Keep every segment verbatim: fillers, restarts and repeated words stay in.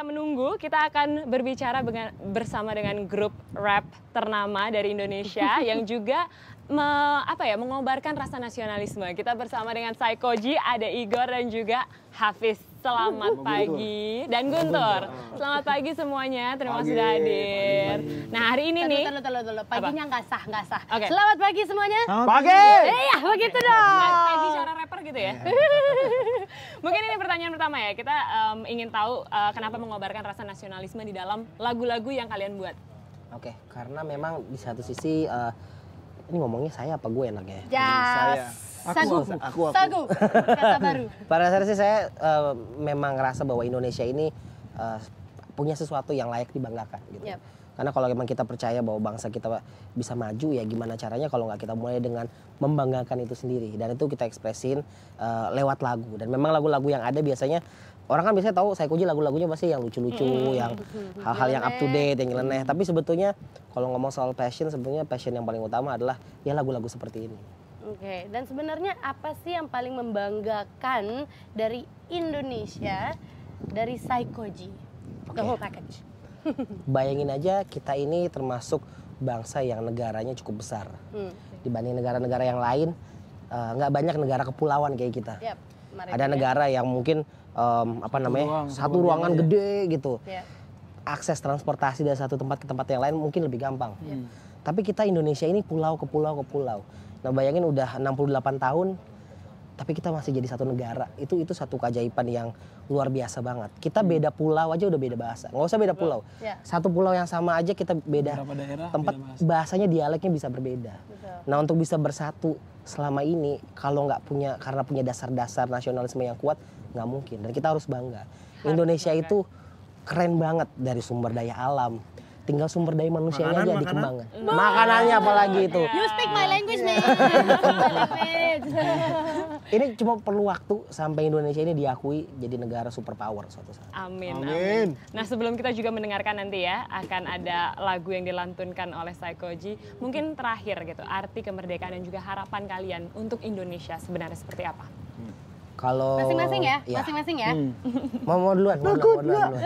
menunggu, kita akan berbicara bersama dengan grup rap ternama dari Indonesia yang juga me, apa ya, mengobarkan rasa nasionalisme. Kita bersama dengan Saikoji, ada Igor dan juga Hafiz. Selamat pagi. Dan Guntur. Selamat pagi semuanya, terima kasih sudah hadir. Nah hari ini nih. Tunggu, tunggu, tunggu. Paginya nggak sah, nggak sah. Okay. Selamat pagi semuanya. Selamat pagi. Iya, begitu dong. Pagi cara rapper gitu ya. Mungkin ini pertanyaan pertama ya, kita um, ingin tahu uh, kenapa mengobarkan rasa nasionalisme di dalam lagu-lagu yang kalian buat. Oke, karena memang di satu sisi uh, ini ngomongnya saya apa gue enaknya? Jas. Saya. Sagu. Aku, aku, aku. Sagu. Kata baru. Pada dasarnya sih saya uh, memang ngerasa bahwa Indonesia ini uh, punya sesuatu yang layak dibanggakan gitu. Yep. Karena kalau memang kita percaya bahwa bangsa kita bisa maju, ya gimana caranya kalau nggak kita mulai dengan membanggakan itu sendiri. Dan itu kita ekspresin uh, lewat lagu. Dan memang lagu-lagu yang ada biasanya, orang kan biasanya tahu Saikoji lagu-lagunya pasti yang lucu-lucu, mm-hmm. yang hal-hal yang up to date, yang nyeleneh. Mm-hmm. Tapi sebetulnya kalau ngomong soal passion, sebetulnya passion yang paling utama adalah ya lagu-lagu seperti ini. Oke, okay. Dan sebenarnya apa sih yang paling membanggakan dari Indonesia, dari Saikoji? Okay. The whole package. Bayangin aja kita ini termasuk bangsa yang negaranya cukup besar. Hmm. Dibanding negara-negara yang lain, nggak uh, banyak negara kepulauan kayak kita. Yep. Ada negara yang mungkin um, apa namanya ruang, satu ruangan ya. Gede gitu. Yep. Akses transportasi dari satu tempat ke tempat yang lain mungkin lebih gampang. Yep. Tapi kita Indonesia ini pulau ke pulau ke pulau. Nah bayangin udah enam puluh delapan tahun, tapi kita masih jadi satu negara. Itu itu satu keajaiban yang luar biasa banget. Kita hmm. beda pulau aja udah beda bahasa. Nggak usah beda pulau. Ya. Satu pulau yang sama aja kita beda daerah, tempat beda bahasa. Bahasanya dialeknya bisa berbeda. Betul. Nah untuk bisa bersatu selama ini kalau nggak punya karena punya dasar-dasar nasionalisme yang kuat nggak mungkin. Dan kita harus bangga. Harus Indonesia bangga. Itu keren banget dari sumber daya alam. Tinggal sumber daya manusianya makanan, aja makanan. Dikembangkan. Makanan. Makanannya apalagi itu. You speak my language, man. Ini cuma perlu waktu sampai Indonesia ini diakui jadi negara superpower suatu saat. Amin, amin. amin. Nah sebelum kita juga mendengarkan nanti ya, akan ada lagu yang dilantunkan oleh Saikoji. Mungkin terakhir gitu, arti kemerdekaan dan juga harapan kalian untuk Indonesia sebenarnya seperti apa? Hmm. Kalau masing-masing ya, masing-masing ya. Hmm. Mau mau duluan, mau duluan, mau duluan.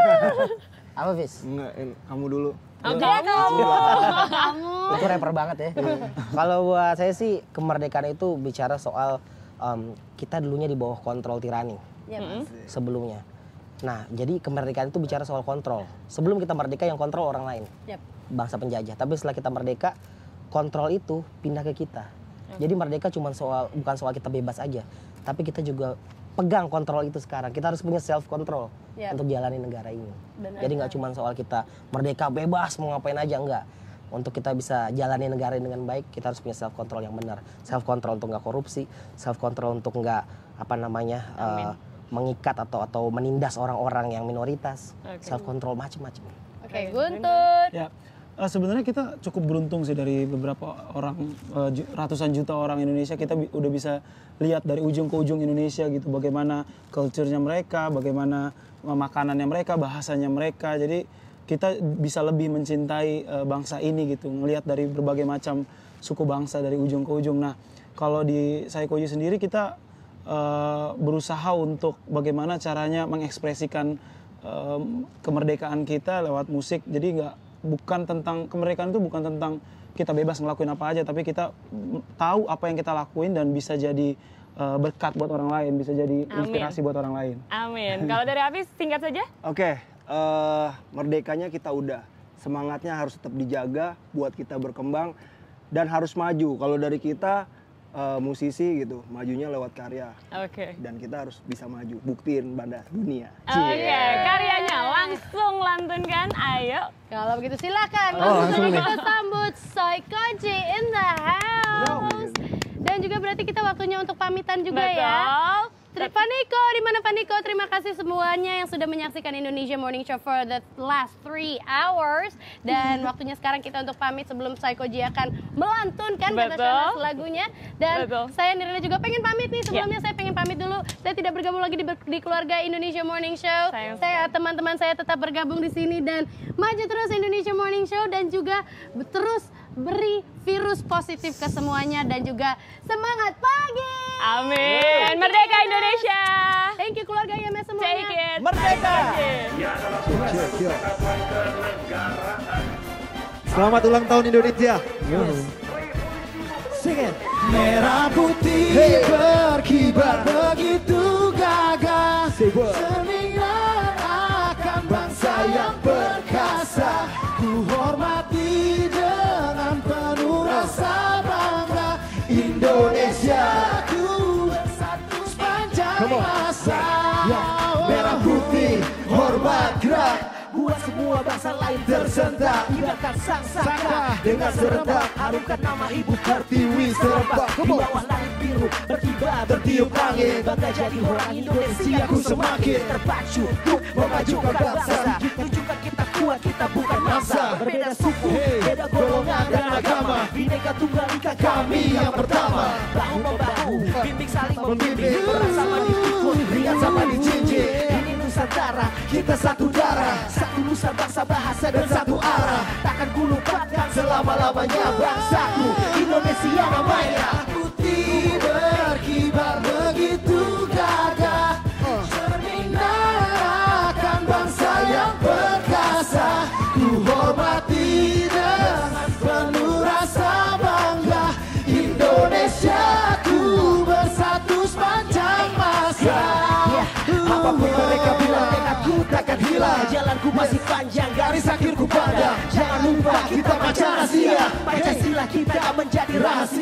Apa Fis? Enggak, kamu dulu. Oh, kamu. Kamu. Itu rapper banget ya. Kalau buat saya sih kemerdekaan itu bicara soal um, kita dulunya di bawah kontrol tirani. Ya, mm-hmm. Sebelumnya. Nah, jadi kemerdekaan itu bicara soal kontrol. Sebelum kita merdeka yang kontrol orang lain. Yep. Bangsa penjajah. Tapi setelah kita merdeka, kontrol itu pindah ke kita. Okay. Jadi merdeka cuma soal bukan soal kita bebas aja, tapi kita juga pegang kontrol itu sekarang. Kita harus punya self control yep. untuk jalani negara ini. Benar, jadi nggak cuma soal kita merdeka bebas mau ngapain aja, enggak. Untuk kita bisa jalani negara ini dengan baik, kita harus punya self control yang benar. Self control untuk nggak korupsi, self control untuk nggak apa namanya uh, mengikat atau atau menindas orang-orang yang minoritas. Okay. Self control macam-macam. Oke, okay, Guntur. Ya. Uh, sebenarnya kita cukup beruntung sih dari beberapa orang, uh, ratusan juta orang Indonesia, kita bi udah bisa lihat dari ujung ke ujung Indonesia gitu, bagaimana culture-nya mereka, bagaimana uh, makanannya mereka, bahasanya mereka. Jadi kita bisa lebih mencintai uh, bangsa ini gitu, ngelihat dari berbagai macam suku bangsa dari ujung ke ujung. Nah, kalau di Saikoji sendiri kita uh, berusaha untuk bagaimana caranya mengekspresikan uh, kemerdekaan kita lewat musik. Jadi nggak bukan tentang kemerdekaan itu bukan tentang kita bebas ngelakuin apa aja, tapi kita tahu apa yang kita lakuin dan bisa jadi uh, berkat buat orang lain, bisa jadi inspirasi Amin. Buat orang lain. Amin. Kalau dari Hafiz singkat saja? Oke, okay, uh, merdekanya kita udah, semangatnya harus tetap dijaga buat kita berkembang dan harus maju. Kalau dari kita uh, musisi gitu, majunya lewat karya. Oke. Okay. Dan kita harus bisa maju, buktiin pada dunia. Oke, okay. Karyanya langsung lantunkan, ayo. Kalau begitu silakan oh, langsung kita sambut Saikoji in the house. Dan juga berarti kita waktunya untuk pamitan juga. Betul. Ya. Paniko, di mana Paniko? Terima kasih semuanya yang sudah menyaksikan Indonesia Morning Show for the last three hours. Dan waktunya sekarang kita untuk pamit sebelum Saikoji akan melantunkan kata lagunya. Dan Betul. Saya Nirina juga pengen pamit nih. Sebelumnya yeah. saya pengen pamit dulu. Saya tidak bergabung lagi di, di keluarga Indonesia Morning Show. Sayang saya teman-teman saya tetap bergabung di sini dan maju terus Indonesia Morning Show dan juga terus beri virus positif ke semuanya dan juga semangat pagi. Amin. Merdeka Indonesia. Thank you keluarga I M S semua. Take it. Merdeka. Psychoji. Selamat ulang tahun Indonesia. Sing it. Merah putih hey. Berkibar begitu gagah, cerminan akan bangsa yang perkasa. Ku hormati dengan penuh rasa bangga, Indonesia ku bersatu sepanjang masa. Ya. Merah putih hormat gerak, buat semua bangsa lain tersentak. Ibaratkan sang saka dengan serentak, harumkan nama ibu pertiwi serempak. Di bawah langit biru berkibar tertiup angin, bangga jadi orang Indonesia. Ku semakin terpacu untuk memajukan bangsa. Tunjukkan kita kuat, kita bukan massa. Berbeda suku, beda golongan dan agama, Bhinneka Tunggal Ika kami yang pertama. Bahu membahu, bimbing saling membimbing, bersama dipikul, ringan sama dijinjing. Ini Nusantara, kita satu darah, satu nusa bangsa bahasa dan satu arah. Takkan ku lupakan selama-lamanya bangsaku, Indonesia namanya. Putih berkibar begitu gagah, cerminan akan bangsa yang perkasa. Ku hormati dengan penuh rasa bangga, Indonesia ku bersatu sepanjang masa. Apapun mereka bilang, tekadku takkan hilang. Jalanku masih panjang, garis akhirku pandang. Jangan lupa kita Pancasila, Pancasila kita menjadi rahasia.